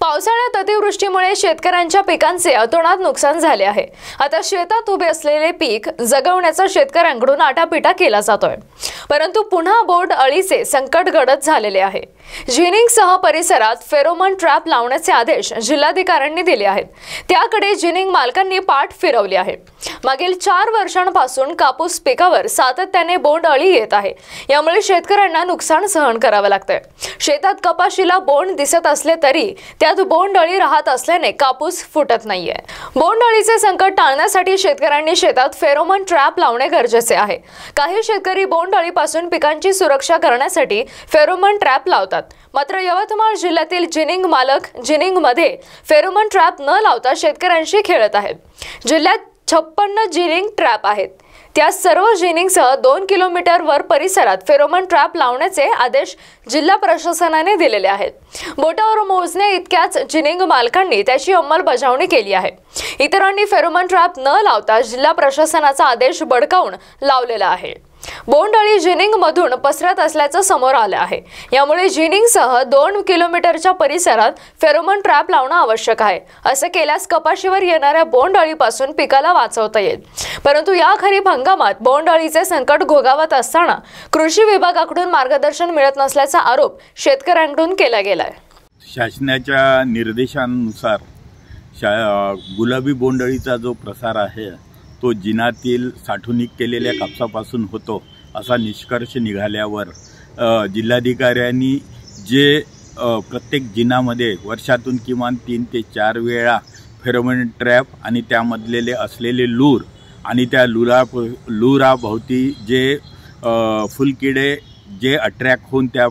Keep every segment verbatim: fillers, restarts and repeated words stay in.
पावसाळ्यात अतिवृष्टीमुळे शेतकऱ्यांच्या पिकांचे अतोनात नुकसान झाले आहे। आता शेतात उभे असलेले पीक जगवण्याचा शेतकऱ्यांकडून आटापिटा केला जातोय, परंतु पुन्हा बोंड अळीचे संकट गडद झालेले आहे। जिनिंगसह परिसरात फेरोमोन ट्रॅप लावण्याचे आदेश जिल्हाधिकाऱ्यांनी दिले आहेत, त्याकडे जिनिंग मालकांनी पाठ फिरवली आहे। मागील चार वर्षांपासून कापूस पिकावर सातत्याने बोंड अळी येत आहे, यामुळे शेतकऱ्यांना नुकसान सहन करावे लागते। शेतात कपाशीला बोंड दिसत असले तरी त्यात बोंड अळी राहत असल्याने कापूस फुटत नाहीये। बोंड अळीचे संकट टाळण्यासाठी शेतकऱ्यांनी शेतात फेरोमोन ट्रॅप लावणे गरजेचे आहे। काही शेतकरी बोंड अळीपासून पिकांची सुरक्षा करण्यासाठी फेरोमोन ट्रॅप लावतात, मात्र यवतमाळ जिल्ह्यातील जिनिंग मालक जिनिंग मध्ये फेरोमोन ट्रॅप न लावता शेतकऱ्यांशी खेळत आहेत। जिल्ह्यात छप्पन्न जिनिंग ट्रॅप आहेत, त्या सर्व जिनिंगसह दोन किलोमीटर वर परिसरात फेरोमोन ट्रॅप लावण्याचे आदेश जिल्हा प्रशासनाने दिलेले आहेत। बोटावर मोजण्या इतक्याच जिनिंग मालकांनी त्याची अंमलबजावणी केली आहे। इतरांनी फेरोमोन ट्रॅप न लावता जिल्हा प्रशासनाचा आदेश बडकावून लावलेला आहे। बोंड अळी जिनिंग मधून पसरत असल्याचं समोर आलं आहे, यामुळे जिनिंगसह दोन किलोमीटरच्या परिसरात फेरोमोन ट्रॅप लावणं आवश्यक आहे। असं केल्यास कपाशीवर येणाऱ्या बोंड अळीपासून पिकाला वाचवता येईल, परंतु या खरीप हंगामात बोंड अळीचे संकट घोघावत असताना कृषी विभागाकडून मार्गदर्शन मिळत नसल्याचा आरोप शेतकऱ्यांकडून केला गेलाय। शासनाच्या निर्देशानुसार गुलाबी बोंड अळीचा जो प्रसार आहे तो जिनातील साठवणूक केलेल्या कापसापासून होतो असा निष्कर्ष निघाल्यावर जिल्हाधिकाऱ्यांनी जे प्रत्येक जिनामध्ये वर्षातून किमान तीन ते चार वेळा फेरोमोन ट्रॅप आणि त्यामधलेले असलेले लूर आणि त्या लुरा लुराभोवती जे फुलकिडे जे अट्रॅक्ट होऊन त्या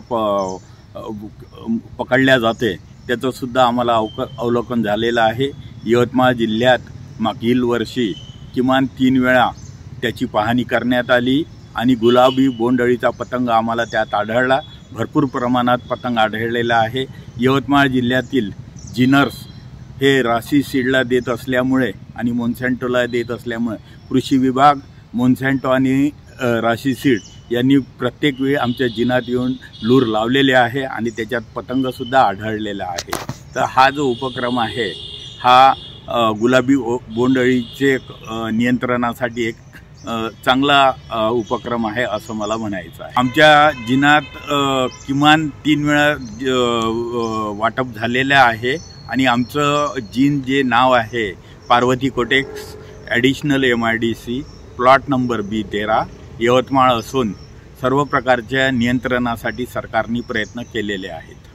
पकडल्या जाते त्याचं सुद्धा आम्हाला अवक अवलोकन झालेलं आहे। यवतमाळ जिल्ह्यात मागील वर्षी किमान तीन वेळा त्याची पाहणी करण्यात आली आणि गुलाबी बोंड अळीचा पतंग आम्हाला त्यात आढळला। भरपूर प्रमाणात पतंग आढळलेला आहे। यवतमाळ जिल्ह्यातील जिनर्स हे राशी सीडला देत असल्यामुळे आणि मोन्सॅन्टोला देत असल्यामुळे कृषी विभाग मोन्सॅन्टो आणि राशी सीड यांनी प्रत्येक वेळी आमच्या जिनात येऊन लूर लावलेले आहे आणि त्याच्यात पतंगसुद्धा आढळलेला आहे। तर हा जो उपक्रम आहे हा गुलाबी बोंड अळीचे नियंत्रणासाठी एक चांगला उपक्रम आहे असं मला म्हणायचं आहे। आमच्या जिनात किमान तीन वेळा वाटप झालेलं आहे आणि आमचं जिन जे नाव आहे Parvati Cotex additional M I D C plot number B तेरा यवतमाळ असून सर्व प्रकारच्या नियंत्रणासाठी सरकारने प्रयत्न केलेले आहेत।